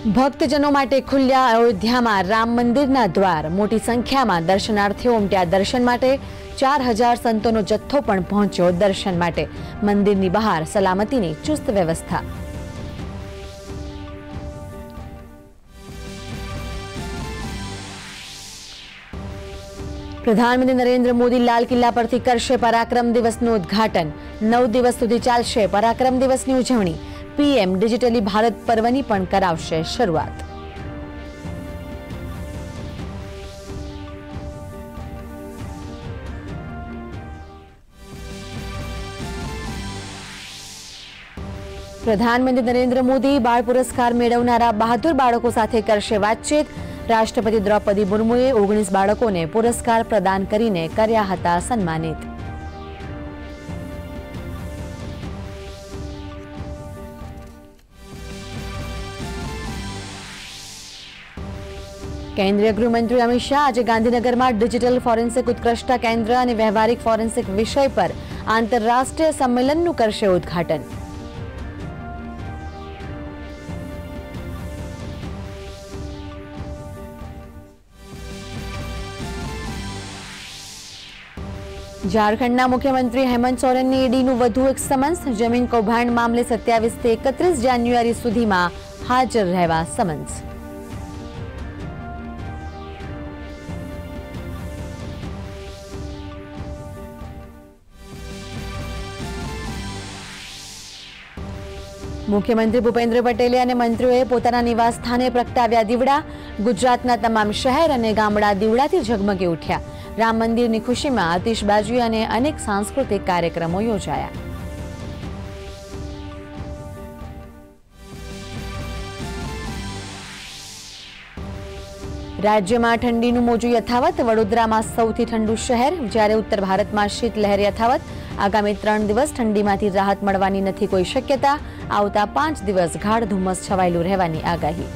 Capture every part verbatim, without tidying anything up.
ભક્તજનો માટે ખુલ્યા અયોધ્યામાં રામ મંદિરના દ્વાર। મોટી સંખ્યામાં દર્શનાર્થીઓ ઉમટ્યા દર્શન માટે। ચાર હજાર સંતોનો જથ્થો પણ પહોંચ્યો દર્શન માટે। મંદિરની બહાર સલામતીની ચુસ્ત વ્યવસ્થા। પ્રધાનમંત્રી નરેન્દ્ર મોદી લાલ કિલ્લા પરથી કરશે પરાક્રમ દિવસનું ઉદ્ઘાટન। નવ દિવસ સુધી ચાલશે પરાક્રમ દિવસની ઉજવણી। પીએમ ડિજિટલી ભારત પર્વની પણ કરાવશે શરૂઆત। પ્રધાનમંત્રી નરેન્દ્ર મોદી બાળ પુરસ્કાર મેળવનારા બહાદુર બાળકો સાથે કરશે વાતચીત। રાષ્ટ્રપતિ દ્રૌપદી મુર્મુએ ઓગણીસ બાળકોને પુરસ્કાર પ્રદાન કરીને કર્યા હતા સન્માનિત। કેન્દ્રીય ગૃહમંત્રી અમિત શાહ આજે ગાંધીનગરમાં ડિજિટલ ફોરેન્સિક ઉત્કૃષ્ટતા કેન્દ્ર અને વ્યવહારિક ફોરેન્સિક વિષય પર આંતરરાષ્ટ્રીય સંમેલનનું કરશે ઉદ્ઘાટન। ઝારખંડના મુખ્યમંત્રી હેમંત સોરેનની ઈડીનું વધુ એક સમન્સ। જમીન કૌભાંડ મામલે સત્યાવીસ થી એકત્રીસ જાન્યુઆરી સુધીમાં હાજર રહેવા સમન્સ। મુખ્યમંત્રી ભૂપેન્દ્ર પટેલે અને મંત્રીઓએ પોતાના નિવાસ સ્થાને પ્રગટાવ્યા દીવડા। ગુજરાતના તમામ શહેર અને ગામડા દીવડાથી ઝગમગી ઉઠ્યા। રામ મંદિરની ખુશીમાં આતિશબાજી અને અનેક સાંસ્કૃતિક કાર્યક્રમો યોજાયા। રાજ્યમાં ઠંડીનું મોજું યથાવત। વડોદરામાં સૌથી ઠંડુ શહેર, જ્યારે ઉત્તર ભારતમાં શીતલહેર યથાવત। આગામી ત્રણ દિવસ ઠંડીમાંથી રાહત મળવાની નથી કોઈ શક્યતા। આવતા પાંચ દિવસ ગાઢ ધુમ્મસ છવાયેલું રહેવાની આગાહી।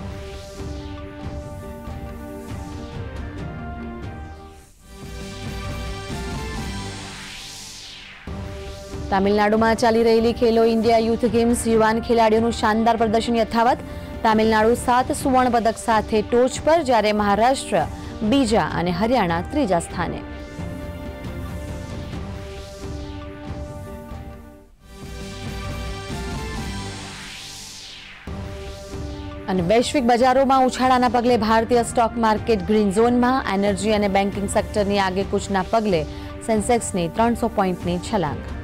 તામિલનાડુમાં ચાલી રહેલી ખેલો ઇન્ડિયા યુથ ગેમ્સ યુવાન ખેલાડીઓનું શાનદાર પ્રદર્શન યથાવત। તામિલનાડુ સાત સુવર્ણ પદક સાથે ટોચ પર, જ્યારે મહારાષ્ટ્ર બીજા અને હરિયાણા ત્રીજા સ્થાને। અને વૈશ્વિક બજારોમાં ઉછાળાના પગલે ભારતીય સ્ટોક માર્કેટ ગ્રીન ઝોનમાં। એનર્જી અને બેન્કિંગ સેક્ટરની આગેકૂચના પગલે સેન્સેક્સની ત્રણસો પોઈન્ટની છલાંગ।